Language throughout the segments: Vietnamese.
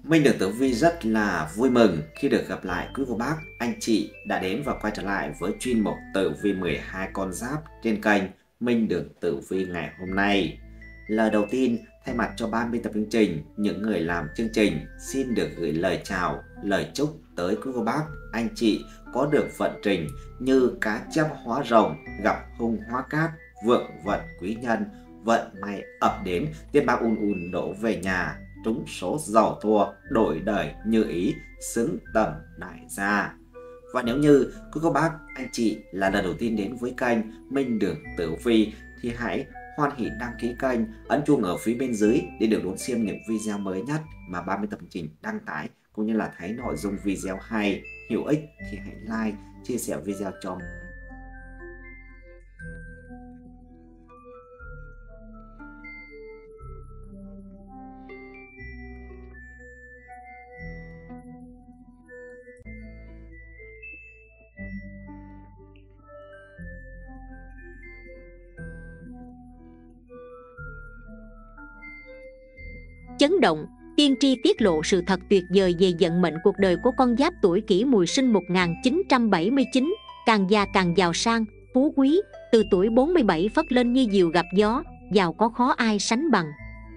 Mình được Tử Vi rất là vui mừng khi được gặp lại quý cô bác, anh chị đã đến và quay trở lại với chuyên mục Tử Vi 12 con giáp trên kênh Minh Được Tử Vi ngày hôm nay. Lời đầu tiên, thay mặt cho ban biên tập chương trình, những người làm chương trình xin được gửi lời chào, lời chúc tới quý cô bác, anh chị có được vận trình như cá chép hóa rồng, gặp hung hóa cát, vượng vận quý nhân, vận may ập đến, tiền bạc ùn đổ về nhà, trúng số giàu thua, đổi đời như ý, xứng tầm đại gia. Và nếu như quý cô bác, anh chị là lần đầu tiên đến với kênh Minh Được Tử Vi thì hãy hoan hỉ đăng ký kênh, ấn chuông ở phía bên dưới để được đón xem những video mới nhất mà ban biên tập chương trình đăng tải, cũng như là thấy nội dung video hay, hữu ích thì hãy like, chia sẻ video cho mình. Chấn động, tiên tri tiết lộ sự thật tuyệt vời về vận mệnh cuộc đời của con giáp tuổi Kỷ Mùi sinh 1979, càng già càng giàu sang, phú quý, từ tuổi 47 phất lên như diều gặp gió, giàu có khó ai sánh bằng.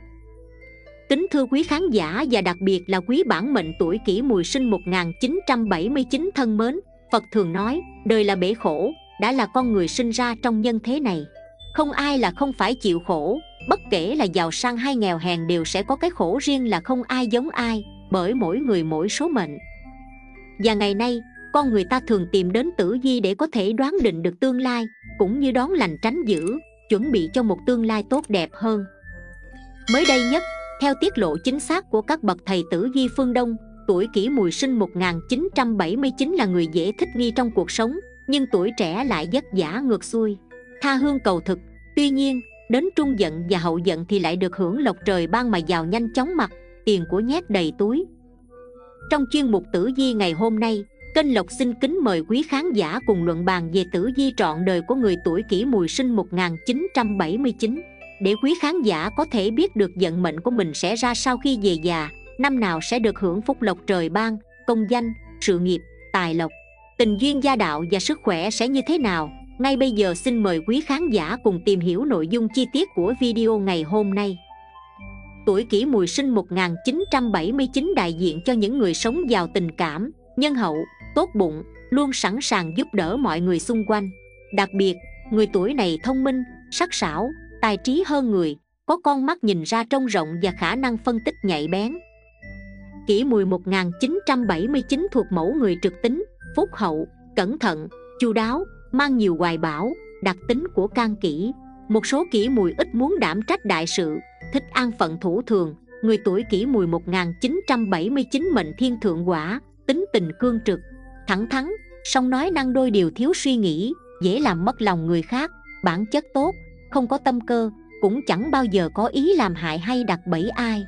Kính thưa quý khán giả và đặc biệt là quý bản mệnh tuổi Kỷ Mùi sinh 1979 thân mến, Phật thường nói, đời là bể khổ, đã là con người sinh ra trong nhân thế này. Không ai là không phải chịu khổ, bất kể là giàu sang hay nghèo hèn đều sẽ có cái khổ riêng, là không ai giống ai, bởi mỗi người mỗi số mệnh. Và ngày nay, con người ta thường tìm đến tử vi để có thể đoán định được tương lai, cũng như đón lành tránh dữ, chuẩn bị cho một tương lai tốt đẹp hơn. Mới đây nhất, theo tiết lộ chính xác của các bậc thầy tử vi phương Đông, tuổi Kỷ Mùi sinh 1979 là người dễ thích nghi trong cuộc sống, nhưng tuổi trẻ lại vất vả ngược xuôi, tha hương cầu thực. Tuy nhiên, đến trung vận và hậu vận thì lại được hưởng lộc trời ban mà giàu nhanh chóng mặt, tiền của nhét đầy túi. Trong chuyên mục tử vi ngày hôm nay, kênh Lộc xin kính mời quý khán giả cùng luận bàn về tử vi trọn đời của người tuổi Kỷ Mùi sinh 1979, để quý khán giả có thể biết được vận mệnh của mình sẽ ra sao khi về già, năm nào sẽ được hưởng phúc lộc trời ban, công danh, sự nghiệp, tài lộc, tình duyên gia đạo và sức khỏe sẽ như thế nào. Ngay bây giờ xin mời quý khán giả cùng tìm hiểu nội dung chi tiết của video ngày hôm nay. Tuổi Kỷ Mùi sinh 1979 đại diện cho những người sống giàu tình cảm, nhân hậu, tốt bụng, luôn sẵn sàng giúp đỡ mọi người xung quanh. Đặc biệt, người tuổi này thông minh, sắc sảo, tài trí hơn người, có con mắt nhìn ra trông rộng và khả năng phân tích nhạy bén. Kỷ Mùi 1979 thuộc mẫu người trực tính, phúc hậu, cẩn thận, chu đáo, mang nhiều hoài bão, đặc tính của can kỷ. Một số Kỷ Mùi ít muốn đảm trách đại sự, thích an phận thủ thường. Người tuổi Kỷ Mùi 1979 mệnh thiên thượng hỏa, tính tình cương trực, thẳng thắn, song nói năng đôi điều, thiếu suy nghĩ, dễ làm mất lòng người khác. Bản chất tốt, không có tâm cơ, cũng chẳng bao giờ có ý làm hại hay đặt bẫy ai.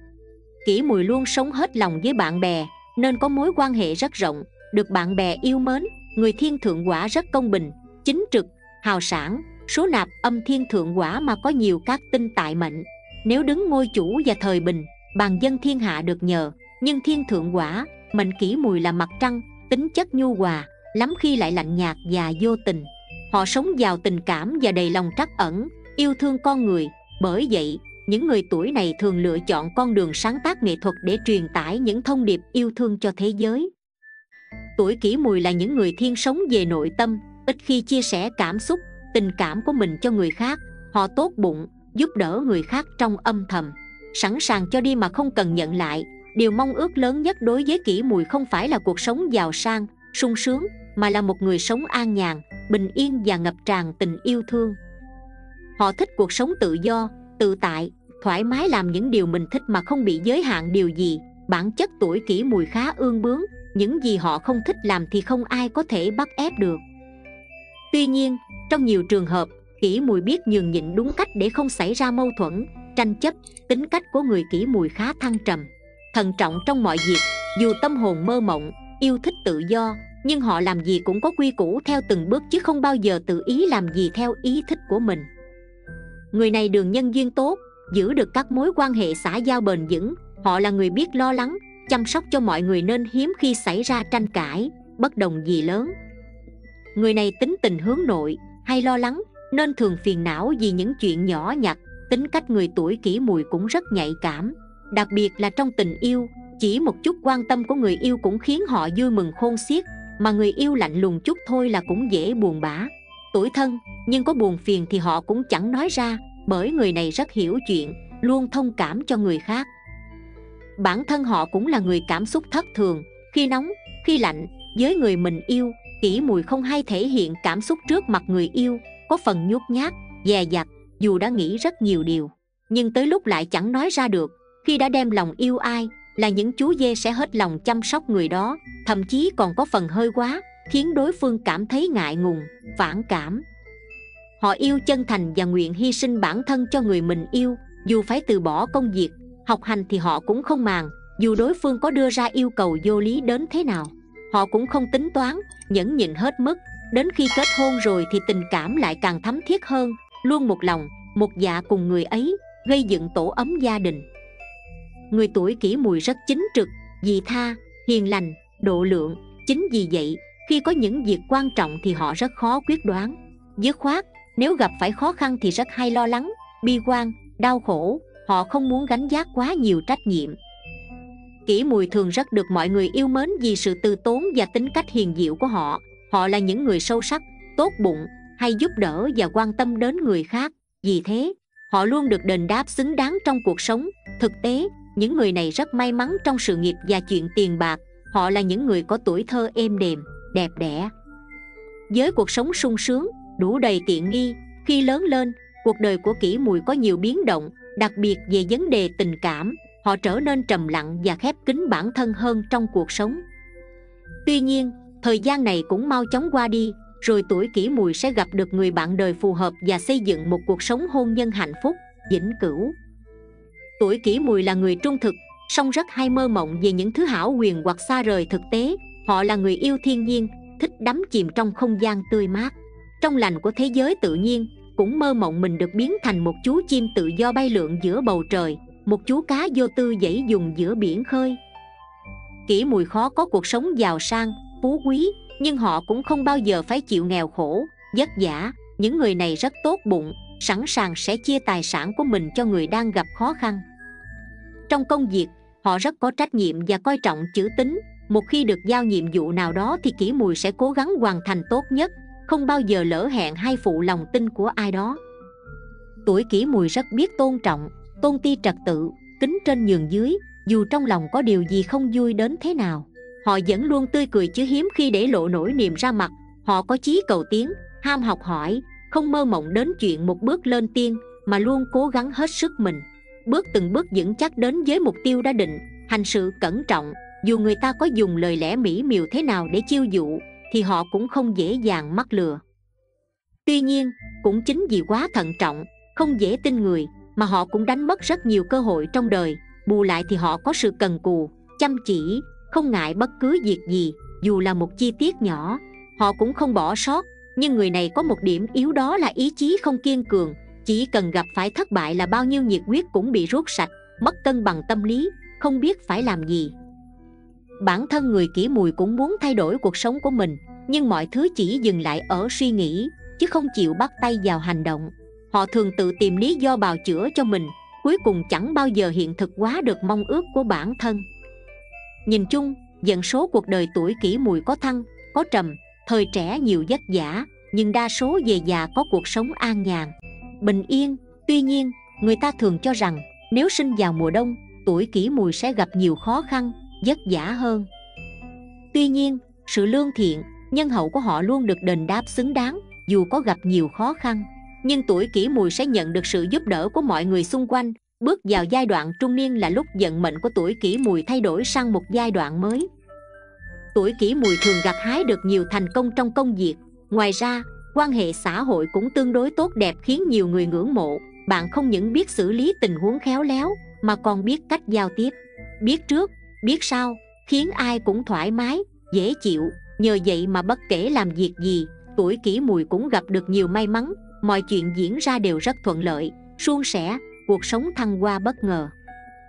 Kỷ Mùi luôn sống hết lòng với bạn bè, nên có mối quan hệ rất rộng, được bạn bè yêu mến. Người thiên thượng hỏa rất công bình, chính trực, hào sảng, số nạp âm thiên thượng hỏa mà có nhiều các tinh tại mệnh. Nếu đứng ngôi chủ và thời bình, bàn dân thiên hạ được nhờ. Nhưng thiên thượng hỏa, mệnh Kỷ Mùi là mặt trăng, tính chất nhu hòa, lắm khi lại lạnh nhạt và vô tình. Họ sống giàu tình cảm và đầy lòng trắc ẩn, yêu thương con người. Bởi vậy, những người tuổi này thường lựa chọn con đường sáng tác nghệ thuật để truyền tải những thông điệp yêu thương cho thế giới. Tuổi Kỷ Mùi là những người thiên sống về nội tâm, ít khi chia sẻ cảm xúc, tình cảm của mình cho người khác. Họ tốt bụng, giúp đỡ người khác trong âm thầm, sẵn sàng cho đi mà không cần nhận lại. Điều mong ước lớn nhất đối với Kỷ Mùi không phải là cuộc sống giàu sang, sung sướng, mà là một người sống an nhàn, bình yên và ngập tràn tình yêu thương. Họ thích cuộc sống tự do, tự tại, thoải mái làm những điều mình thích mà không bị giới hạn điều gì. Bản chất tuổi Kỷ Mùi khá ương bướng, những gì họ không thích làm thì không ai có thể bắt ép được. Tuy nhiên, trong nhiều trường hợp, Kỷ Mùi biết nhường nhịn đúng cách để không xảy ra mâu thuẫn, tranh chấp. Tính cách của người Kỷ Mùi khá thăng trầm, thận trọng trong mọi việc. Dù tâm hồn mơ mộng, yêu thích tự do, nhưng họ làm gì cũng có quy củ theo từng bước, chứ không bao giờ tự ý làm gì theo ý thích của mình. Người này đường nhân duyên tốt, giữ được các mối quan hệ xã giao bền vững. Họ là người biết lo lắng, chăm sóc cho mọi người nên hiếm khi xảy ra tranh cãi, bất đồng gì lớn. Người này tính tình hướng nội, hay lo lắng, nên thường phiền não vì những chuyện nhỏ nhặt. Tính cách người tuổi Kỷ Mùi cũng rất nhạy cảm, đặc biệt là trong tình yêu. Chỉ một chút quan tâm của người yêu cũng khiến họ vui mừng khôn xiết, mà người yêu lạnh lùng chút thôi là cũng dễ buồn bã. Tủi thân, nhưng có buồn phiền thì họ cũng chẳng nói ra, bởi người này rất hiểu chuyện, luôn thông cảm cho người khác. Bản thân họ cũng là người cảm xúc thất thường, khi nóng, khi lạnh. Với người mình yêu, Kỷ Mùi không hay thể hiện cảm xúc trước mặt người yêu, có phần nhút nhát, dè dặt. Dù đã nghĩ rất nhiều điều, nhưng tới lúc lại chẳng nói ra được. Khi đã đem lòng yêu ai, là những chú dê sẽ hết lòng chăm sóc người đó, thậm chí còn có phần hơi quá, khiến đối phương cảm thấy ngại ngùng, phản cảm. Họ yêu chân thành và nguyện hy sinh bản thân cho người mình yêu, dù phải từ bỏ công việc, học hành thì họ cũng không màng. Dù đối phương có đưa ra yêu cầu vô lý đến thế nào, họ cũng không tính toán, nhẫn nhịn hết mức. Đến khi kết hôn rồi thì tình cảm lại càng thấm thiết hơn, luôn một lòng, một dạ cùng người ấy, gây dựng tổ ấm gia đình. Người tuổi Kỷ Mùi rất chính trực, vị tha, hiền lành, độ lượng. Chính vì vậy, khi có những việc quan trọng thì họ rất khó quyết đoán, dứt khoát. Nếu gặp phải khó khăn thì rất hay lo lắng, bi quan, đau khổ. Họ không muốn gánh vác quá nhiều trách nhiệm. Kỷ Mùi thường rất được mọi người yêu mến vì sự từ tốn và tính cách hiền diệu của họ. Họ là những người sâu sắc, tốt bụng, hay giúp đỡ và quan tâm đến người khác. Vì thế, họ luôn được đền đáp xứng đáng trong cuộc sống. Thực tế, những người này rất may mắn trong sự nghiệp và chuyện tiền bạc. Họ là những người có tuổi thơ êm đềm, đẹp đẽ, với cuộc sống sung sướng, đủ đầy tiện nghi. Khi lớn lên, cuộc đời của Kỷ Mùi có nhiều biến động, đặc biệt về vấn đề tình cảm. Họ trở nên trầm lặng và khép kín bản thân hơn trong cuộc sống. Tuy nhiên, thời gian này cũng mau chóng qua đi, rồi tuổi Kỷ Mùi sẽ gặp được người bạn đời phù hợp và xây dựng một cuộc sống hôn nhân hạnh phúc, vĩnh cửu. Tuổi Kỷ Mùi là người trung thực, song rất hay mơ mộng về những thứ hão huyền hoặc xa rời thực tế. Họ là người yêu thiên nhiên, thích đắm chìm trong không gian tươi mát, trong lành của thế giới tự nhiên. Cũng mơ mộng mình được biến thành một chú chim tự do bay lượn giữa bầu trời, một chú cá vô tư dãy dùng giữa biển khơi. Kỷ Mùi khó có cuộc sống giàu sang, phú quý, nhưng họ cũng không bao giờ phải chịu nghèo khổ, vất vả. Những người này rất tốt bụng, sẵn sàng sẽ chia tài sản của mình cho người đang gặp khó khăn. Trong công việc, họ rất có trách nhiệm và coi trọng chữ tín. Một khi được giao nhiệm vụ nào đó thì Kỷ Mùi sẽ cố gắng hoàn thành tốt nhất, không bao giờ lỡ hẹn hay phụ lòng tin của ai đó. Tuổi Kỷ Mùi rất biết tôn trọng, tôn ti trật tự, kính trên nhường dưới. Dù trong lòng có điều gì không vui đến thế nào, họ vẫn luôn tươi cười chứ hiếm khi để lộ nỗi niềm ra mặt. Họ có chí cầu tiến, ham học hỏi, không mơ mộng đến chuyện một bước lên tiên, mà luôn cố gắng hết sức mình, bước từng bước vững chắc đến với mục tiêu đã định. Hành sự cẩn trọng, dù người ta có dùng lời lẽ mỹ miều thế nào để chiêu dụ thì họ cũng không dễ dàng mắc lừa. Tuy nhiên, cũng chính vì quá thận trọng, không dễ tin người, mà họ cũng đánh mất rất nhiều cơ hội trong đời. Bù lại thì họ có sự cần cù, chăm chỉ, không ngại bất cứ việc gì. Dù là một chi tiết nhỏ, họ cũng không bỏ sót. Nhưng người này có một điểm yếu, đó là ý chí không kiên cường. Chỉ cần gặp phải thất bại là bao nhiêu nhiệt huyết cũng bị rút sạch, mất cân bằng tâm lý, không biết phải làm gì. Bản thân người Kỷ Mùi cũng muốn thay đổi cuộc sống của mình, nhưng mọi thứ chỉ dừng lại ở suy nghĩ, chứ không chịu bắt tay vào hành động. Họ thường tự tìm lý do bào chữa cho mình, cuối cùng chẳng bao giờ hiện thực hóa được mong ước của bản thân. Nhìn chung, vận số cuộc đời tuổi Kỷ Mùi có thăng, có trầm. Thời trẻ nhiều vất vả, nhưng đa số về già có cuộc sống an nhàn, bình yên. Tuy nhiên, người ta thường cho rằng nếu sinh vào mùa đông, tuổi Kỷ Mùi sẽ gặp nhiều khó khăn, vất vả hơn. Tuy nhiên, sự lương thiện, nhân hậu của họ luôn được đền đáp xứng đáng. Dù có gặp nhiều khó khăn, nhưng tuổi Kỷ Mùi sẽ nhận được sự giúp đỡ của mọi người xung quanh. Bước vào giai đoạn trung niên là lúc vận mệnh của tuổi Kỷ Mùi thay đổi sang một giai đoạn mới. Tuổi Kỷ Mùi thường gặt hái được nhiều thành công trong công việc. Ngoài ra, quan hệ xã hội cũng tương đối tốt đẹp, khiến nhiều người ngưỡng mộ. Bạn không những biết xử lý tình huống khéo léo, mà còn biết cách giao tiếp, biết trước, biết sau, khiến ai cũng thoải mái, dễ chịu. Nhờ vậy mà bất kể làm việc gì, tuổi Kỷ Mùi cũng gặp được nhiều may mắn. Mọi chuyện diễn ra đều rất thuận lợi, suôn sẻ, cuộc sống thăng hoa bất ngờ.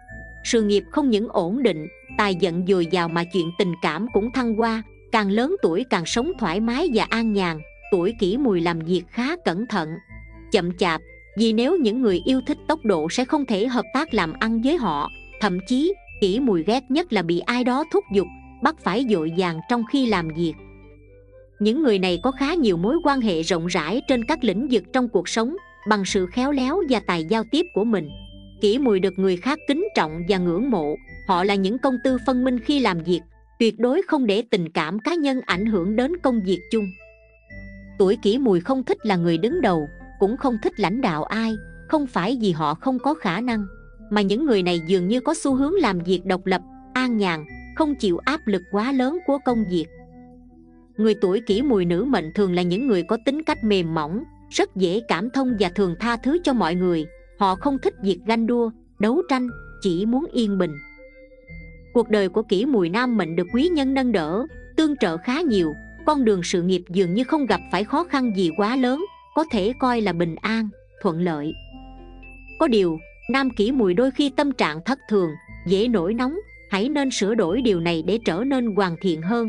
sự nghiệp không những ổn định, tài vận dồi dào mà chuyện tình cảm cũng thăng hoa. Càng lớn tuổi càng sống thoải mái và an nhàn. Tuổi Kỷ Mùi làm việc khá cẩn thận, chậm chạp, vì nếu những người yêu thích tốc độ sẽ không thể hợp tác làm ăn với họ. Thậm chí Kỷ Mùi ghét nhất là bị ai đó thúc giục, bắt phải vội vàng trong khi làm việc. Những người này có khá nhiều mối quan hệ rộng rãi trên các lĩnh vực trong cuộc sống. Bằng sự khéo léo và tài giao tiếp của mình, Kỷ Mùi được người khác kính trọng và ngưỡng mộ. Họ là những công tư phân minh khi làm việc, tuyệt đối không để tình cảm cá nhân ảnh hưởng đến công việc chung. Tuổi Kỷ Mùi không thích là người đứng đầu, cũng không thích lãnh đạo ai. Không phải vì họ không có khả năng, mà những người này dường như có xu hướng làm việc độc lập, an nhàn, không chịu áp lực quá lớn của công việc. Người tuổi Kỷ Mùi nữ mệnh thường là những người có tính cách mềm mỏng, rất dễ cảm thông và thường tha thứ cho mọi người. Họ không thích việc ganh đua, đấu tranh, chỉ muốn yên bình. Cuộc đời của Kỷ Mùi nam mệnh được quý nhân nâng đỡ, tương trợ khá nhiều. Con đường sự nghiệp dường như không gặp phải khó khăn gì quá lớn, có thể coi là bình an, thuận lợi. Có điều, nam Kỷ Mùi đôi khi tâm trạng thất thường, dễ nổi nóng. Hãy nên sửa đổi điều này để trở nên hoàn thiện hơn.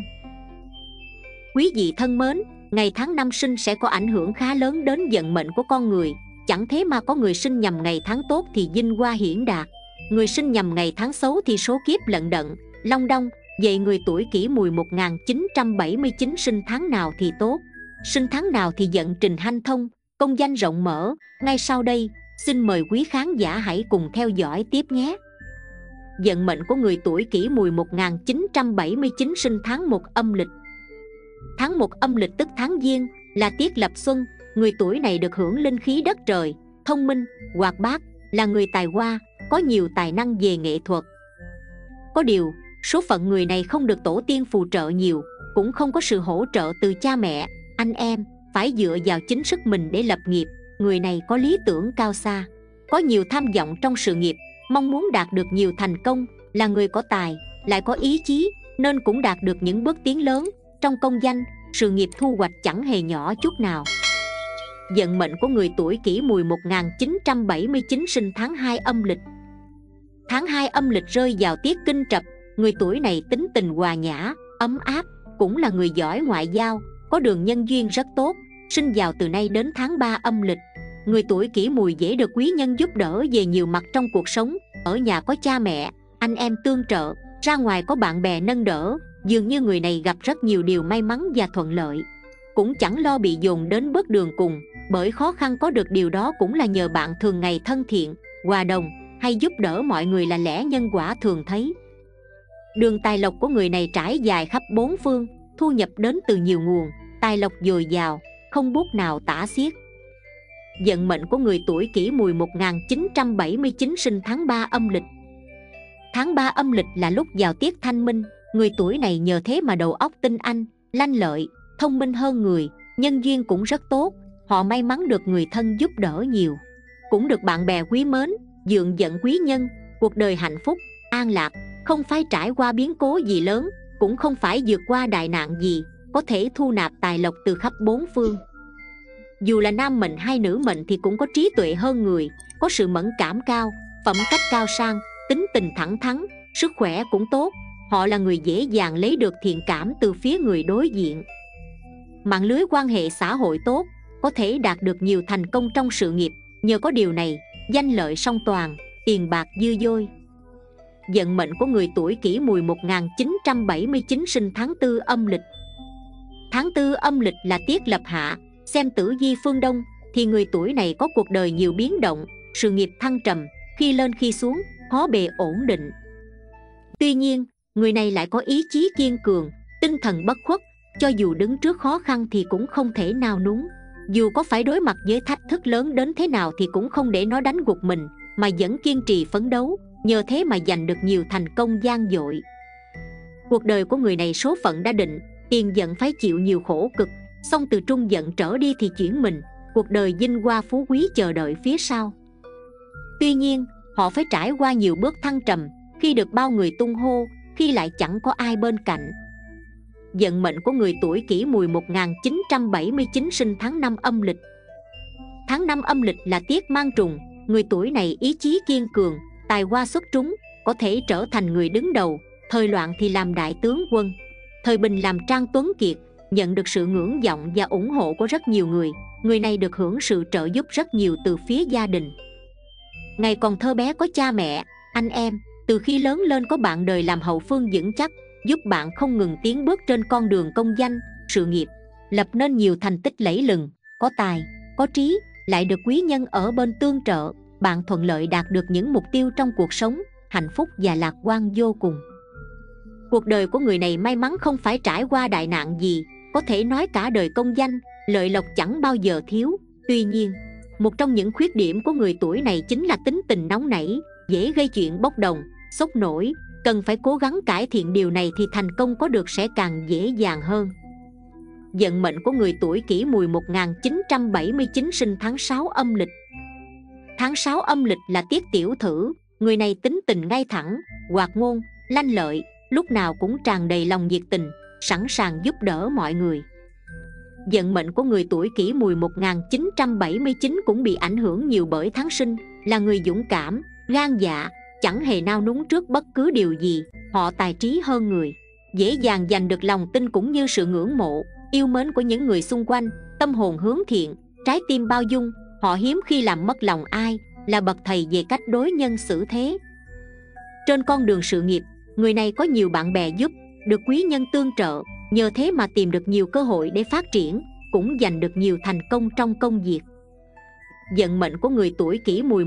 Quý vị thân mến, ngày tháng năm sinh sẽ có ảnh hưởng khá lớn đến vận mệnh của con người. Chẳng thế mà có người sinh nhằm ngày tháng tốt thì vinh hoa hiển đạt, người sinh nhằm ngày tháng xấu thì số kiếp lận đận, long đong. Vậy người tuổi Kỷ Mùi 1979 sinh tháng nào thì tốt, sinh tháng nào thì vận trình hanh thông, công danh rộng mở? Ngay sau đây, xin mời quý khán giả hãy cùng theo dõi tiếp nhé. Vận mệnh của người tuổi Kỷ Mùi 1979 sinh tháng 1 âm lịch. Tháng 1 âm lịch tức tháng Giêng, là tiết lập xuân. Người tuổi này được hưởng linh khí đất trời, thông minh, hoạt bát, là người tài hoa, có nhiều tài năng về nghệ thuật. Có điều, số phận người này không được tổ tiên phù trợ nhiều, cũng không có sự hỗ trợ từ cha mẹ, anh em, phải dựa vào chính sức mình để lập nghiệp. Người này có lý tưởng cao xa, có nhiều tham vọng trong sự nghiệp, mong muốn đạt được nhiều thành công, là người có tài, lại có ý chí, nên cũng đạt được những bước tiến lớn. Trong công danh, sự nghiệp thu hoạch chẳng hề nhỏ chút nào. Vận mệnh của người tuổi Kỷ Mùi 1979 sinh tháng 2 âm lịch. Tháng 2 âm lịch rơi vào tiết Kinh Trập. Người tuổi này tính tình hòa nhã, ấm áp, cũng là người giỏi ngoại giao, có đường nhân duyên rất tốt. Sinh vào từ nay đến tháng 3 âm lịch, người tuổi Kỷ Mùi dễ được quý nhân giúp đỡ về nhiều mặt trong cuộc sống. Ở nhà có cha mẹ, anh em tương trợ, ra ngoài có bạn bè nâng đỡ. Dường như người này gặp rất nhiều điều may mắn và thuận lợi, cũng chẳng lo bị dồn đến bước đường cùng. Bởi khó khăn có được điều đó cũng là nhờ bạn thường ngày thân thiện, hòa đồng, hay giúp đỡ mọi người là lẽ nhân quả thường thấy. Đường tài lộc của người này trải dài khắp bốn phương, thu nhập đến từ nhiều nguồn, tài lộc dồi dào, không bút nào tả xiết. Vận mệnh của người tuổi Kỷ Mùi 1979 sinh tháng 3 âm lịch. Tháng 3 âm lịch là lúc vào tiết thanh minh. Người tuổi này nhờ thế mà đầu óc tinh anh, lanh lợi, thông minh hơn người, nhân duyên cũng rất tốt. Họ may mắn được người thân giúp đỡ nhiều, cũng được bạn bè quý mến, dượng vận quý nhân. Cuộc đời hạnh phúc, an lạc, không phải trải qua biến cố gì lớn, cũng không phải vượt qua đại nạn gì, có thể thu nạp tài lộc từ khắp bốn phương. Dù là nam mệnh hay nữ mệnh thì cũng có trí tuệ hơn người, có sự mẫn cảm cao, phẩm cách cao sang, tính tình thẳng thắn, sức khỏe cũng tốt. Họ là người dễ dàng lấy được thiện cảm từ phía người đối diện. Mạng lưới quan hệ xã hội tốt, có thể đạt được nhiều thành công trong sự nghiệp. Nhờ có điều này, danh lợi song toàn, tiền bạc dư dôi. Vận mệnh của người tuổi Kỷ Mùi 1979 sinh tháng 4 âm lịch. Tháng 4 âm lịch là tiết lập hạ, xem tử vi phương Đông, thì người tuổi này có cuộc đời nhiều biến động, sự nghiệp thăng trầm, khi lên khi xuống, khó bề ổn định. Tuy nhiên, người này lại có ý chí kiên cường, tinh thần bất khuất, cho dù đứng trước khó khăn thì cũng không thể nào núng. Dù có phải đối mặt với thách thức lớn đến thế nào thì cũng không để nó đánh gục mình, mà vẫn kiên trì phấn đấu, nhờ thế mà giành được nhiều thành công vang dội. Cuộc đời của người này số phận đã định, tiền vận phải chịu nhiều khổ cực, song từ trung vận trở đi thì chuyển mình, cuộc đời vinh hoa phú quý chờ đợi phía sau. Tuy nhiên, họ phải trải qua nhiều bước thăng trầm, khi được bao người tung hô, khi lại chẳng có ai bên cạnh. Vận mệnh của người tuổi Kỷ Mùi 1979 sinh tháng 5 âm lịch. Tháng 5 âm lịch là tiết mang trùng. Người tuổi này ý chí kiên cường, tài hoa xuất trúng, có thể trở thành người đứng đầu, thời loạn thì làm đại tướng quân, thời bình làm Trang Tuấn Kiệt, nhận được sự ngưỡng vọng và ủng hộ của rất nhiều người. Người này được hưởng sự trợ giúp rất nhiều từ phía gia đình. Ngày còn thơ bé có cha mẹ, anh em, từ khi lớn lên có bạn đời làm hậu phương vững chắc, giúp bạn không ngừng tiến bước trên con đường công danh, sự nghiệp, lập nên nhiều thành tích lẫy lừng, có tài, có trí, lại được quý nhân ở bên tương trợ, bạn thuận lợi đạt được những mục tiêu trong cuộc sống, hạnh phúc và lạc quan vô cùng. Cuộc đời của người này may mắn không phải trải qua đại nạn gì, có thể nói cả đời công danh, lợi lộc chẳng bao giờ thiếu. Tuy nhiên, một trong những khuyết điểm của người tuổi này chính là tính tình nóng nảy, dễ gây chuyện bốc đồng, sốc nổi. Cần phải cố gắng cải thiện điều này thì thành công có được sẽ càng dễ dàng hơn. Vận mệnh của người tuổi Kỷ Mùi 1979 sinh tháng 6 âm lịch. Tháng 6 âm lịch là tiết tiểu thử, người này tính tình ngay thẳng, hoạt ngôn, lanh lợi, lúc nào cũng tràn đầy lòng nhiệt tình, sẵn sàng giúp đỡ mọi người. Vận mệnh của người tuổi Kỷ Mùi 1979 cũng bị ảnh hưởng nhiều bởi tháng sinh, là người dũng cảm, gan dạ, chẳng hề nao núng trước bất cứ điều gì. Họ tài trí hơn người, dễ dàng giành được lòng tin cũng như sự ngưỡng mộ, yêu mến của những người xung quanh, tâm hồn hướng thiện, trái tim bao dung. Họ hiếm khi làm mất lòng ai, là bậc thầy về cách đối nhân xử thế. Trên con đường sự nghiệp, người này có nhiều bạn bè giúp, được quý nhân tương trợ, nhờ thế mà tìm được nhiều cơ hội để phát triển, cũng giành được nhiều thành công trong công việc. Vận mệnh của người tuổi Kỷ Mùi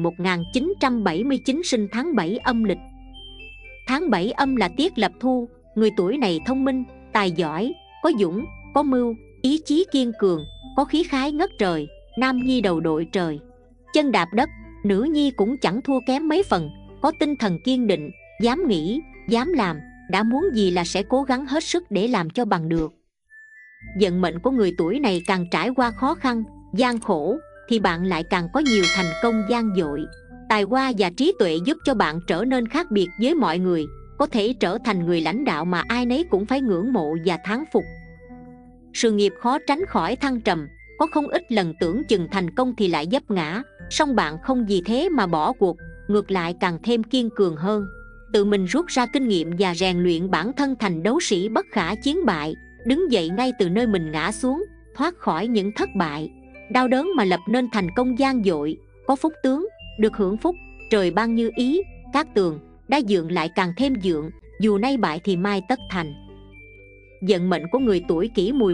1979 sinh tháng 7 âm lịch. Tháng 7 âm là tiết lập thu, người tuổi này thông minh, tài giỏi, có dũng, có mưu, ý chí kiên cường, có khí khái ngất trời, nam nhi đầu đội trời, chân đạp đất, nữ nhi cũng chẳng thua kém mấy phần, có tinh thần kiên định, dám nghĩ, dám làm, đã muốn gì là sẽ cố gắng hết sức để làm cho bằng được. Vận mệnh của người tuổi này càng trải qua khó khăn, gian khổ, thì bạn lại càng có nhiều thành công vang dội. Tài hoa và trí tuệ giúp cho bạn trở nên khác biệt với mọi người, có thể trở thành người lãnh đạo mà ai nấy cũng phải ngưỡng mộ và thán phục. Sự nghiệp khó tránh khỏi thăng trầm, có không ít lần tưởng chừng thành công thì lại vấp ngã, song bạn không vì thế mà bỏ cuộc, ngược lại càng thêm kiên cường hơn, tự mình rút ra kinh nghiệm và rèn luyện bản thân thành đấu sĩ bất khả chiến bại, đứng dậy ngay từ nơi mình ngã xuống, thoát khỏi những thất bại, đau đớn mà lập nên thành công vang dội. Có phúc tướng, được hưởng phúc, trời ban như ý, cát tường đã dựng lại càng thêm dựng, dù nay bại thì mai tất thành. Vận mệnh của người tuổi Kỷ Mùi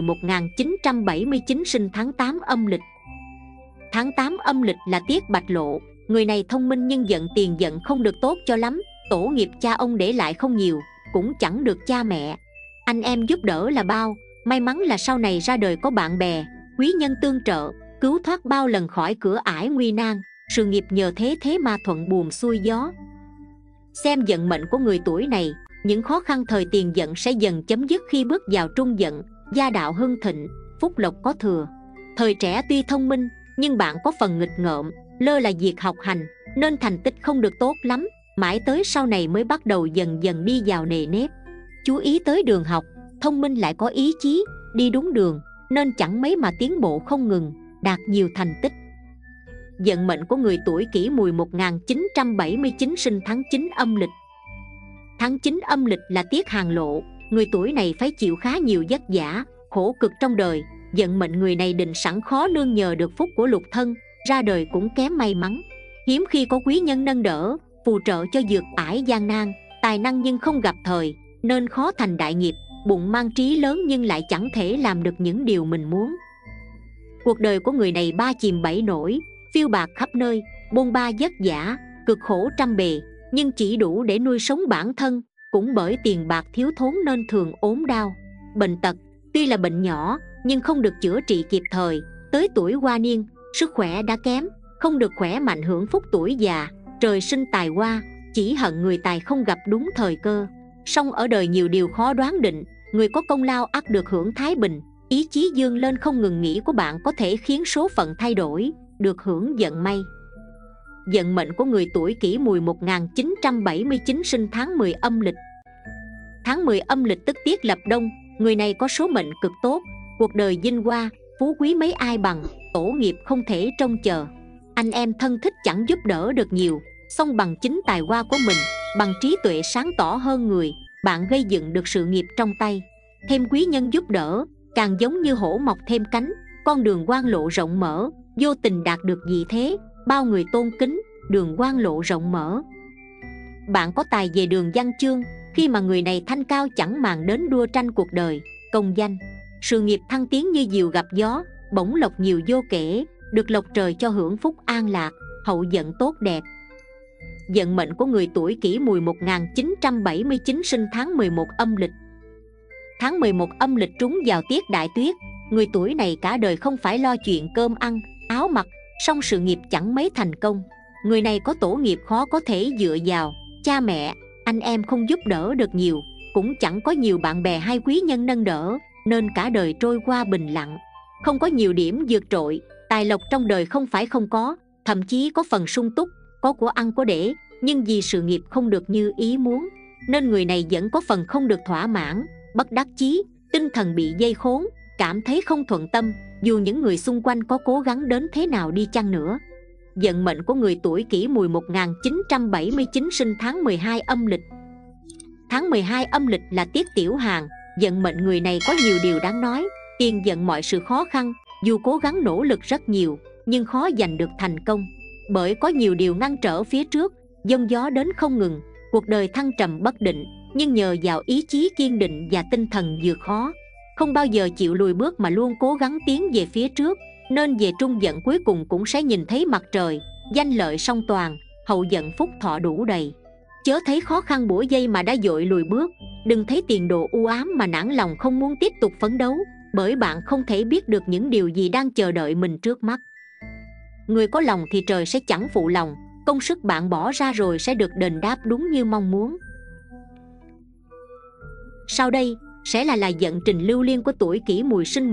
1979 sinh tháng 8 âm lịch. Tháng 8 âm lịch là tiết bạch lộ, người này thông minh nhưng vận tiền vận không được tốt cho lắm, tổ nghiệp cha ông để lại không nhiều, cũng chẳng được cha mẹ, anh em giúp đỡ là bao. May mắn là sau này ra đời có bạn bè, quý nhân tương trợ, cứu thoát bao lần khỏi cửa ải nguy nan, sự nghiệp nhờ thế mà thuận buồm xuôi gió. Xem vận mệnh của người tuổi này, những khó khăn thời tiền vận sẽ dần chấm dứt khi bước vào trung vận, gia đạo hưng thịnh, phúc lộc có thừa. Thời trẻ tuy thông minh, nhưng bạn có phần nghịch ngợm, lơ là việc học hành, nên thành tích không được tốt lắm, mãi tới sau này mới bắt đầu dần dần đi vào nề nếp. Chú ý tới đường học, thông minh lại có ý chí, đi đúng đường, nên chẳng mấy mà tiến bộ không ngừng, đạt nhiều thành tích. Vận mệnh của người tuổi Kỷ Mùi 1979 sinh tháng 9 âm lịch. Tháng 9 âm lịch là tiết hàng lộ, người tuổi này phải chịu khá nhiều vất vả, khổ cực trong đời. Vận mệnh người này định sẵn khó nương nhờ được phúc của lục thân, ra đời cũng kém may mắn, hiếm khi có quý nhân nâng đỡ, phù trợ cho vượt ải gian nan. Tài năng nhưng không gặp thời, nên khó thành đại nghiệp, bụng mang trí lớn nhưng lại chẳng thể làm được những điều mình muốn. Cuộc đời của người này ba chìm bảy nổi, phiêu bạt khắp nơi, bôn ba vất vả, cực khổ trăm bề, nhưng chỉ đủ để nuôi sống bản thân. Cũng bởi tiền bạc thiếu thốn nên thường ốm đau, bệnh tật. Tuy là bệnh nhỏ nhưng không được chữa trị kịp thời, tới tuổi hoa niên, sức khỏe đã kém, không được khỏe mạnh hưởng phúc tuổi già. Trời sinh tài hoa, chỉ hận người tài không gặp đúng thời cơ. Song ở đời nhiều điều khó đoán định, người có công lao ắt được hưởng thái bình. Ý chí dương lên không ngừng nghỉ của bạn có thể khiến số phận thay đổi, được hưởng vận may. Vận mệnh của người tuổi Kỷ Mùi 1979 sinh tháng 10 âm lịch. Tháng 10 âm lịch tức tiết lập đông, người này có số mệnh cực tốt, cuộc đời vinh hoa, phú quý mấy ai bằng, tổ nghiệp không thể trông chờ. Anh em thân thích chẳng giúp đỡ được nhiều, song bằng chính tài hoa của mình, Bằng trí tuệ sáng tỏ hơn người, bạn gây dựng được sự nghiệp trong tay. Thêm quý nhân giúp đỡ, càng giống như hổ mọc thêm cánh, con đường quan lộ rộng mở, vô tình đạt được vị thế, bao người tôn kính, đường quan lộ rộng mở. Bạn có tài về đường văn chương, khi mà người này thanh cao chẳng màng đến đua tranh cuộc đời, công danh. Sự nghiệp thăng tiến như diều gặp gió, bổng lộc nhiều vô kể, được lộc trời cho hưởng phúc an lạc, hậu vận tốt đẹp. Vận mệnh của người tuổi Kỷ Mùi 1979 sinh tháng 11 âm lịch. Tháng 11 âm lịch trúng vào tiết đại tuyết, người tuổi này cả đời không phải lo chuyện cơm ăn, áo mặc, song sự nghiệp chẳng mấy thành công. Người này có tổ nghiệp khó có thể dựa vào, cha mẹ, anh em không giúp đỡ được nhiều, cũng chẳng có nhiều bạn bè hay quý nhân nâng đỡ, nên cả đời trôi qua bình lặng. Không có nhiều điểm vượt trội, tài lộc trong đời không phải không có, thậm chí có phần sung túc, có của ăn của để, nhưng vì sự nghiệp không được như ý muốn, nên người này vẫn có phần không được thỏa mãn, bất đắc chí, tinh thần bị dây khốn, cảm thấy không thuận tâm, dù những người xung quanh có cố gắng đến thế nào đi chăng nữa. Vận mệnh của người tuổi Kỷ Mùi 1979 sinh tháng 12 âm lịch. Tháng 12 âm lịch là tiết tiểu hàn, vận mệnh người này có nhiều điều đáng nói, tiền vận mọi sự khó khăn, dù cố gắng nỗ lực rất nhiều, nhưng khó giành được thành công. Bởi có nhiều điều ngăn trở phía trước, giông gió đến không ngừng, cuộc đời thăng trầm bất định, nhưng nhờ vào ý chí kiên định và tinh thần vượt khó, không bao giờ chịu lùi bước mà luôn cố gắng tiến về phía trước, nên về trung vận cuối cùng cũng sẽ nhìn thấy mặt trời, danh lợi song toàn, hậu vận phúc thọ đủ đầy. Chớ thấy khó khăn bủa dây mà đã vội lùi bước, đừng thấy tiền đồ u ám mà nản lòng không muốn tiếp tục phấn đấu, bởi bạn không thể biết được những điều gì đang chờ đợi mình trước mắt. Người có lòng thì trời sẽ chẳng phụ lòng, công sức bạn bỏ ra rồi sẽ được đền đáp đúng như mong muốn. Sau đây sẽ là vận trình lưu liên của tuổi Kỷ Mùi sinh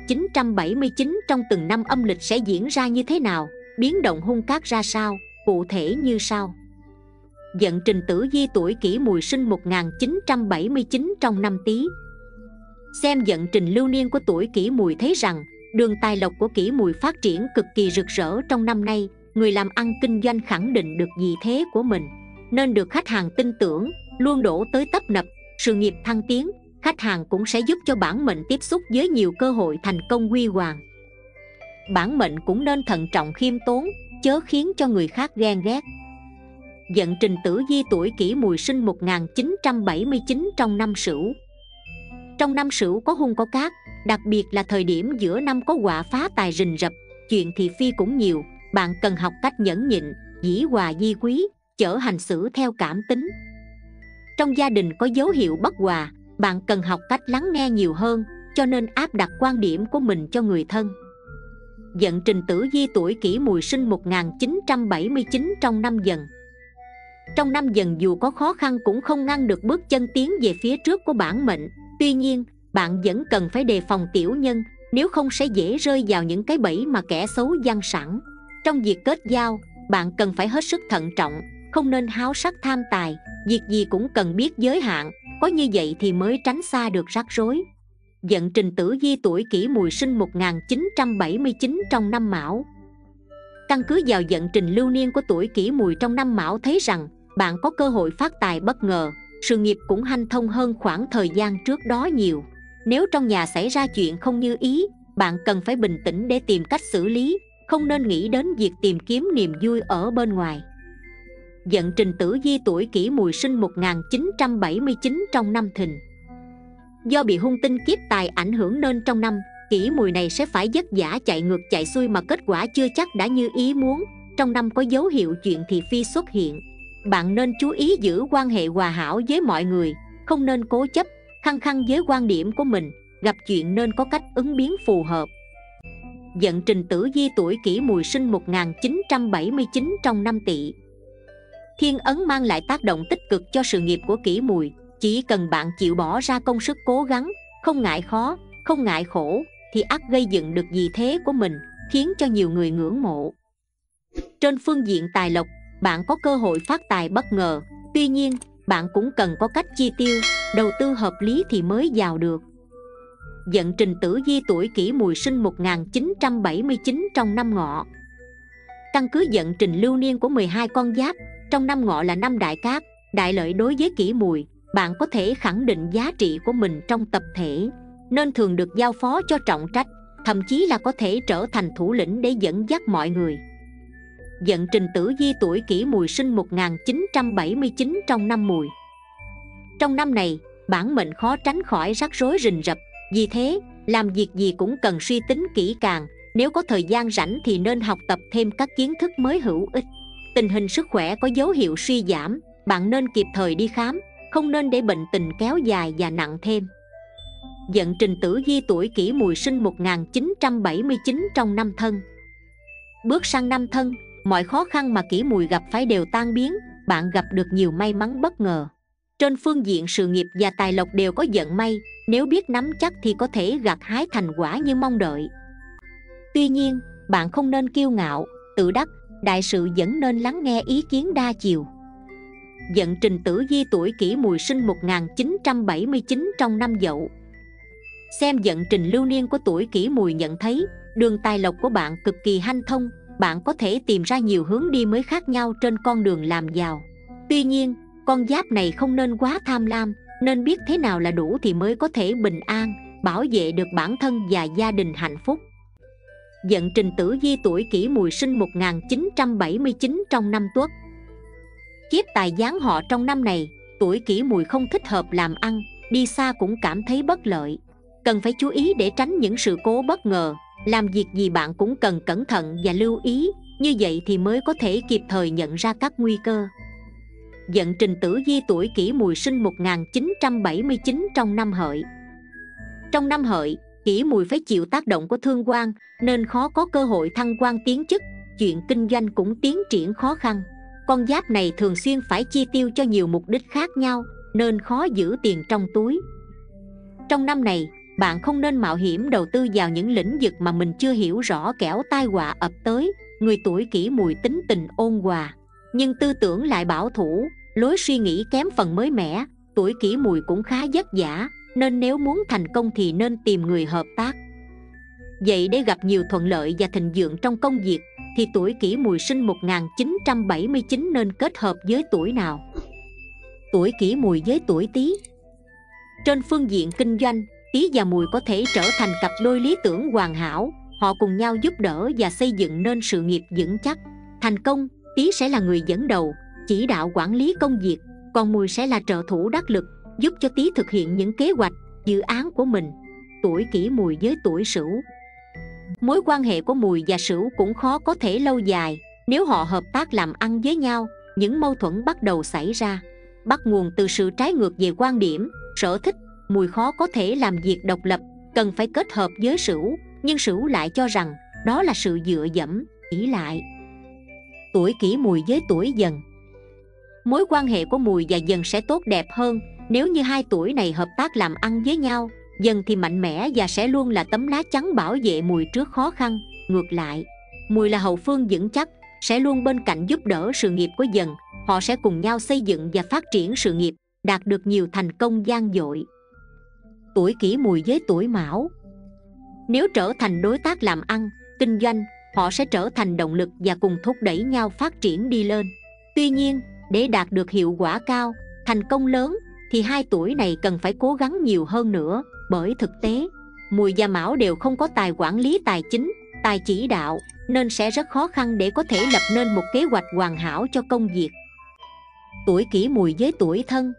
1979 trong từng năm âm lịch sẽ diễn ra như thế nào, biến động hung cát ra sao, cụ thể như sau. Vận trình tử vi tuổi Kỷ Mùi sinh 1979 trong năm Tý. Xem vận trình lưu niên của tuổi Kỷ Mùi thấy rằng đường tài lộc của Kỷ Mùi phát triển cực kỳ rực rỡ trong năm nay. Người làm ăn kinh doanh khẳng định được vị thế của mình, nên được khách hàng tin tưởng, luôn đổ tới tấp nập. Sự nghiệp thăng tiến, khách hàng cũng sẽ giúp cho bản mệnh tiếp xúc với nhiều cơ hội thành công huy hoàng. Bản mệnh cũng nên thận trọng khiêm tốn, chớ khiến cho người khác ghen ghét. Vận trình tử vi tuổi Kỷ Mùi sinh 1979 trong năm Sửu. Trong năm Sửu có hung có cát, đặc biệt là thời điểm giữa năm có họa phá tài rình rập, chuyện thị phi cũng nhiều. Bạn cần học cách nhẫn nhịn, dĩ hòa vi quý, chớ hành xử theo cảm tính. Trong gia đình có dấu hiệu bất hòa, bạn cần học cách lắng nghe nhiều hơn, cho nên áp đặt quan điểm của mình cho người thân. Vận trình tử vi tuổi Kỷ Mùi sinh 1979 trong năm Dần. Trong năm Dần dù có khó khăn cũng không ngăn được bước chân tiến về phía trước của bản mệnh. Tuy nhiên, bạn vẫn cần phải đề phòng tiểu nhân, nếu không sẽ dễ rơi vào những cái bẫy mà kẻ xấu giăng sẵn. Trong việc kết giao, bạn cần phải hết sức thận trọng, không nên háo sắc tham tài, việc gì cũng cần biết giới hạn, có như vậy thì mới tránh xa được rắc rối. Vận trình tử vi tuổi Kỷ Mùi sinh 1979 trong năm Mão. Căn cứ vào vận trình lưu niên của tuổi Kỷ Mùi trong năm Mão thấy rằng bạn có cơ hội phát tài bất ngờ, sự nghiệp cũng hanh thông hơn khoảng thời gian trước đó nhiều. Nếu trong nhà xảy ra chuyện không như ý, bạn cần phải bình tĩnh để tìm cách xử lý, không nên nghĩ đến việc tìm kiếm niềm vui ở bên ngoài. Vận trình tử vi tuổi Kỷ Mùi sinh 1979 trong năm Thìn. Do bị hung tinh kiếp tài ảnh hưởng nên trong năm Kỷ Mùi này sẽ phải vất vả chạy ngược chạy xuôi mà kết quả chưa chắc đã như ý muốn. Trong năm có dấu hiệu chuyện thị phi xuất hiện, bạn nên chú ý giữ quan hệ hòa hảo với mọi người, không nên cố chấp, khăng khăng với quan điểm của mình, gặp chuyện nên có cách ứng biến phù hợp. Vận trình tử vi tuổi Kỷ Mùi sinh 1979 trong năm Tỵ. Thiên ấn mang lại tác động tích cực cho sự nghiệp của Kỷ Mùi, chỉ cần bạn chịu bỏ ra công sức cố gắng, không ngại khó, không ngại khổ, thì ắt gây dựng được vị thế của mình, khiến cho nhiều người ngưỡng mộ. Trên phương diện tài lộc, bạn có cơ hội phát tài bất ngờ, tuy nhiên, bạn cũng cần có cách chi tiêu, đầu tư hợp lý thì mới giàu được. Vận trình tử vi tuổi Kỷ Mùi sinh 1979 trong năm Ngọ. Căn cứ vận trình lưu niên của 12 con giáp, trong năm Ngọ là năm đại cát, đại lợi đối với Kỷ Mùi. Bạn có thể khẳng định giá trị của mình trong tập thể, nên thường được giao phó cho trọng trách, thậm chí là có thể trở thành thủ lĩnh để dẫn dắt mọi người. Dận Trình Tử Vi tuổi Kỷ Mùi sinh 1979 trong năm Mùi. Trong năm này, bản mệnh khó tránh khỏi rắc rối rình rập, vì thế, làm việc gì cũng cần suy tính kỹ càng. Nếu có thời gian rảnh thì nên học tập thêm các kiến thức mới hữu ích. Tình hình sức khỏe có dấu hiệu suy giảm, bạn nên kịp thời đi khám, không nên để bệnh tình kéo dài và nặng thêm. Dận Trình Tử Vi tuổi Kỷ Mùi sinh 1979 trong năm Thân. Bước sang năm Thân, mọi khó khăn mà Kỷ Mùi gặp phải đều tan biến, bạn gặp được nhiều may mắn bất ngờ. Trên phương diện sự nghiệp và tài lộc đều có vận may, nếu biết nắm chắc thì có thể gặt hái thành quả như mong đợi. Tuy nhiên, bạn không nên kiêu ngạo, tự đắc, đại sự vẫn nên lắng nghe ý kiến đa chiều. Dận Trình Tử Vi tuổi Kỷ Mùi sinh 1979 trong năm Dậu. Xem vận trình lưu niên của tuổi Kỷ Mùi nhận thấy, đường tài lộc của bạn cực kỳ hanh thông, bạn có thể tìm ra nhiều hướng đi mới khác nhau trên con đường làm giàu. Tuy nhiên, con giáp này không nên quá tham lam, nên biết thế nào là đủ thì mới có thể bình an, bảo vệ được bản thân và gia đình hạnh phúc. Dận Trình Tử Vi tuổi Kỷ Mùi sinh 1979 trong năm Tuất. Kiếp tài giáng họ trong năm này, tuổi Kỷ Mùi không thích hợp làm ăn, đi xa cũng cảm thấy bất lợi. Cần phải chú ý để tránh những sự cố bất ngờ, làm việc gì bạn cũng cần cẩn thận và lưu ý, như vậy thì mới có thể kịp thời nhận ra các nguy cơ. Dận Trình Tử Vi tuổi Kỷ Mùi sinh 1979 trong năm Hợi. Trong năm Hợi, Kỷ Mùi phải chịu tác động của thương quan, nên khó có cơ hội thăng quan tiến chức, chuyện kinh doanh cũng tiến triển khó khăn. Con giáp này thường xuyên phải chi tiêu cho nhiều mục đích khác nhau, nên khó giữ tiền trong túi. Trong năm này, bạn không nên mạo hiểm đầu tư vào những lĩnh vực mà mình chưa hiểu rõ, kẻo tai họa ập tới. Người tuổi Kỷ Mùi tính tình ôn hòa, nhưng tư tưởng lại bảo thủ, lối suy nghĩ kém phần mới mẻ. Tuổi Kỷ Mùi cũng khá vất vả, nên nếu muốn thành công thì nên tìm người hợp tác. Vậy để gặp nhiều thuận lợi và thịnh vượng trong công việc, thì tuổi Kỷ Mùi sinh 1979 nên kết hợp với tuổi nào? Tuổi Kỷ Mùi với tuổi Tý. Trên phương diện kinh doanh, Tý và Mùi có thể trở thành cặp đôi lý tưởng hoàn hảo. Họ cùng nhau giúp đỡ và xây dựng nên sự nghiệp vững chắc. Thành công, Tý sẽ là người dẫn đầu, chỉ đạo quản lý công việc, còn Mùi sẽ là trợ thủ đắc lực, giúp cho Tý thực hiện những kế hoạch, dự án của mình. Tuổi Kỷ Mùi với tuổi Sửu. Mối quan hệ của Mùi và Sửu cũng khó có thể lâu dài. Nếu họ hợp tác làm ăn với nhau, những mâu thuẫn bắt đầu xảy ra, bắt nguồn từ sự trái ngược về quan điểm, sở thích. Mùi khó có thể làm việc độc lập, cần phải kết hợp với Sửu, nhưng Sửu lại cho rằng đó là sự dựa dẫm, ỷ lại. Tuổi Kỷ Mùi với tuổi Dần. Mối quan hệ của Mùi và Dần sẽ tốt đẹp hơn nếu như hai tuổi này hợp tác làm ăn với nhau. Dần thì mạnh mẽ và sẽ luôn là tấm lá chắn bảo vệ Mùi trước khó khăn. Ngược lại, Mùi là hậu phương vững chắc, sẽ luôn bên cạnh giúp đỡ sự nghiệp của Dần. Họ sẽ cùng nhau xây dựng và phát triển sự nghiệp, đạt được nhiều thành công vang dội. Tuổi Kỷ Mùi với tuổi Mão. Nếu trở thành đối tác làm ăn, kinh doanh, họ sẽ trở thành động lực và cùng thúc đẩy nhau phát triển đi lên. Tuy nhiên, để đạt được hiệu quả cao, thành công lớn, thì hai tuổi này cần phải cố gắng nhiều hơn nữa. Bởi thực tế, Mùi và Mão đều không có tài quản lý tài chính, tài chỉ đạo, nên sẽ rất khó khăn để có thể lập nên một kế hoạch hoàn hảo cho công việc. Tuổi Kỷ Mùi với tuổi Thân.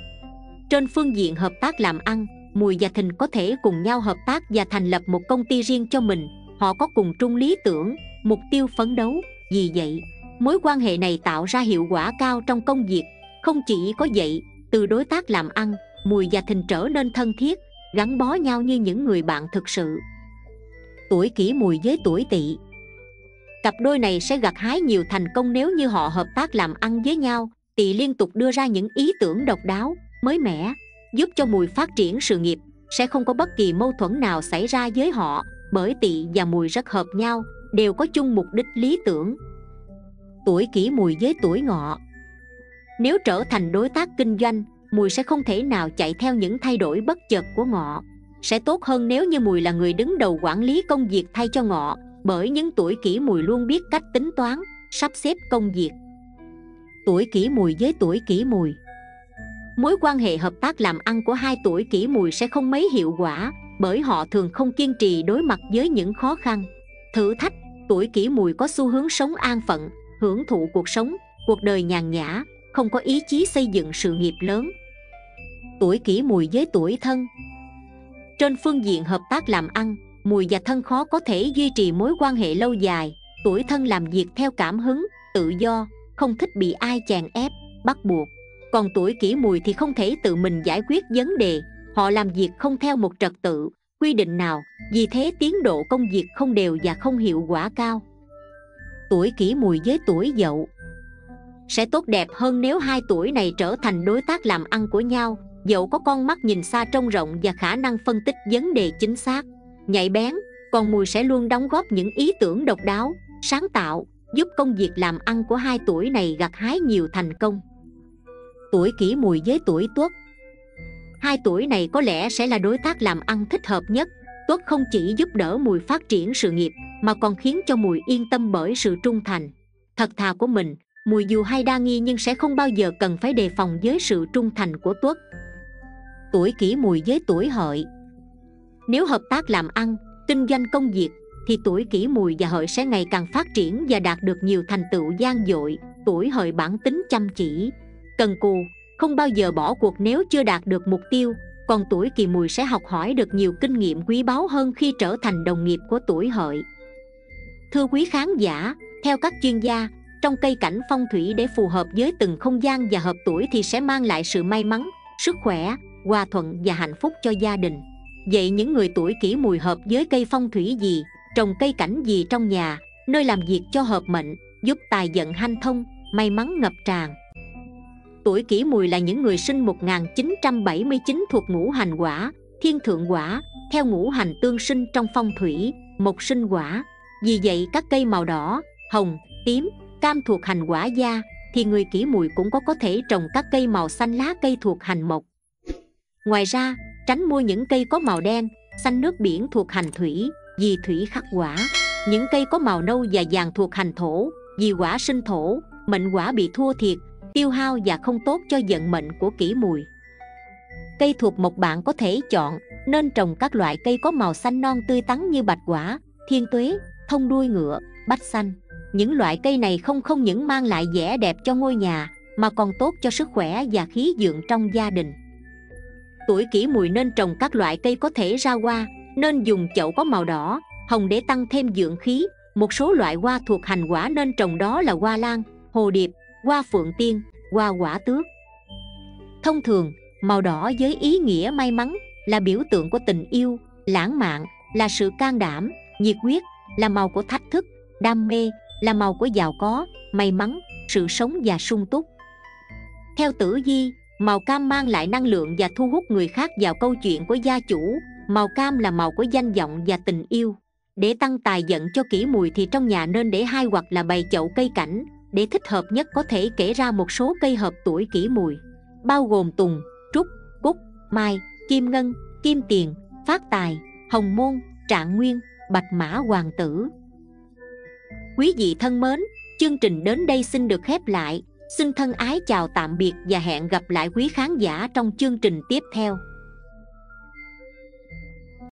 Trên phương diện hợp tác làm ăn, Mùi và Thìn có thể cùng nhau hợp tác và thành lập một công ty riêng cho mình. Họ có cùng chung lý tưởng, mục tiêu phấn đấu. Vì vậy, mối quan hệ này tạo ra hiệu quả cao trong công việc. Không chỉ có vậy, từ đối tác làm ăn, Mùi và Thìn trở nên thân thiết, gắn bó nhau như những người bạn thực sự. Tuổi Kỷ Mùi với tuổi Tỵ. Cặp đôi này sẽ gặt hái nhiều thành công nếu như họ hợp tác làm ăn với nhau. Tỵ liên tục đưa ra những ý tưởng độc đáo, mới mẻ, giúp cho Mùi phát triển sự nghiệp. Sẽ không có bất kỳ mâu thuẫn nào xảy ra với họ, bởi Tỵ và Mùi rất hợp nhau, đều có chung mục đích lý tưởng. Tuổi Kỷ Mùi với tuổi Ngọ. Nếu trở thành đối tác kinh doanh, Mùi sẽ không thể nào chạy theo những thay đổi bất chợt của Ngọ. Sẽ tốt hơn nếu như Mùi là người đứng đầu quản lý công việc thay cho Ngọ, bởi những tuổi Kỷ Mùi luôn biết cách tính toán, sắp xếp công việc. Tuổi Kỷ Mùi với tuổi Kỷ Mùi. Mối quan hệ hợp tác làm ăn của hai tuổi Kỷ Mùi sẽ không mấy hiệu quả, bởi họ thường không kiên trì đối mặt với những khó khăn, thử thách. Tuổi Kỷ Mùi có xu hướng sống an phận, hưởng thụ cuộc sống, cuộc đời nhàn nhã, không có ý chí xây dựng sự nghiệp lớn. Tuổi Kỷ Mùi với tuổi Thân. Trên phương diện hợp tác làm ăn, Mùi và Thân khó có thể duy trì mối quan hệ lâu dài. Tuổi Thân làm việc theo cảm hứng, tự do, không thích bị ai chèn ép, bắt buộc. Còn tuổi Kỷ Mùi thì không thể tự mình giải quyết vấn đề, họ làm việc không theo một trật tự, quy định nào, vì thế tiến độ công việc không đều và không hiệu quả cao. Tuổi Kỷ Mùi với tuổi Dậu. Sẽ tốt đẹp hơn nếu hai tuổi này trở thành đối tác làm ăn của nhau. Dậu có con mắt nhìn xa trông rộng và khả năng phân tích vấn đề chính xác, nhạy bén, còn Mùi sẽ luôn đóng góp những ý tưởng độc đáo, sáng tạo, giúp công việc làm ăn của hai tuổi này gặt hái nhiều thành công. Tuổi Kỷ Mùi với tuổi Tuất. Hai tuổi này có lẽ sẽ là đối tác làm ăn thích hợp nhất. Tuất không chỉ giúp đỡ Mùi phát triển sự nghiệp mà còn khiến cho Mùi yên tâm bởi sự trung thành, thật thà của mình. Mùi dù hay đa nghi nhưng sẽ không bao giờ cần phải đề phòng với sự trung thành của Tuất. Tuổi Kỷ Mùi với tuổi Hợi. Nếu hợp tác làm ăn, kinh doanh công việc thì tuổi Kỷ Mùi và Hợi sẽ ngày càng phát triển và đạt được nhiều thành tựu vang dội. Tuổi Hợi bản tính chăm chỉ, cần cù, không bao giờ bỏ cuộc nếu chưa đạt được mục tiêu. Còn tuổi Kỷ Mùi sẽ học hỏi được nhiều kinh nghiệm quý báu hơn khi trở thành đồng nghiệp của tuổi Hợi. Thưa quý khán giả, theo các chuyên gia, trong cây cảnh phong thủy để phù hợp với từng không gian và hợp tuổi thì sẽ mang lại sự may mắn, sức khỏe, hòa thuận và hạnh phúc cho gia đình. Vậy những người tuổi Kỷ Mùi hợp với cây phong thủy gì, trồng cây cảnh gì trong nhà, nơi làm việc cho hợp mệnh, giúp tài vận hanh thông, may mắn ngập tràn? Tuổi Kỷ Mùi là những người sinh 1979 thuộc ngũ hành Hỏa, Thiên Thượng Hỏa, theo ngũ hành tương sinh trong phong thủy, mộc sinh hỏa. Vì vậy các cây màu đỏ, hồng, tím, cam thuộc hành hỏa gia, thì người Kỷ Mùi cũng có thể trồng các cây màu xanh lá cây thuộc hành mộc. Ngoài ra, tránh mua những cây có màu đen, xanh nước biển thuộc hành thủy, vì thủy khắc hỏa. Những cây có màu nâu và vàng thuộc hành thổ, vì hỏa sinh thổ, mệnh hỏa bị thua thiệt, tiêu hao và không tốt cho vận mệnh của Kỷ Mùi. Cây thuộc mộc bạn có thể chọn nên trồng các loại cây có màu xanh non tươi tắn như bạch quả, thiên tuế, thông đuôi ngựa, bách xanh. Những loại cây này không những mang lại vẻ đẹp cho ngôi nhà mà còn tốt cho sức khỏe và khí vượng trong gia đình. Tuổi Kỷ Mùi nên trồng các loại cây có thể ra hoa, nên dùng chậu có màu đỏ, hồng để tăng thêm vượng khí. Một số loại hoa thuộc hành hỏa nên trồng đó là hoa lan, hồ điệp, hoa phượng tiên, hoa quả tước. Thông thường, màu đỏ với ý nghĩa may mắn là biểu tượng của tình yêu, lãng mạn là sự can đảm, nhiệt huyết là màu của thách thức, đam mê là màu của giàu có, may mắn, sự sống và sung túc. Theo tử vi, màu cam mang lại năng lượng và thu hút người khác vào câu chuyện của gia chủ. Màu cam là màu của danh vọng và tình yêu. Để tăng tài vận cho Kỷ Mùi thì trong nhà nên để hai hoặc là bày chậu cây cảnh. Để thích hợp nhất có thể kể ra một số cây hợp tuổi Kỷ Mùi, bao gồm tùng, trúc, cúc, mai, kim ngân, kim tiền, phát tài, hồng môn, trạng nguyên, bạch mã hoàng tử. Quý vị thân mến, chương trình đến đây xin được khép lại. Xin thân ái chào tạm biệt và hẹn gặp lại quý khán giả trong chương trình tiếp theo.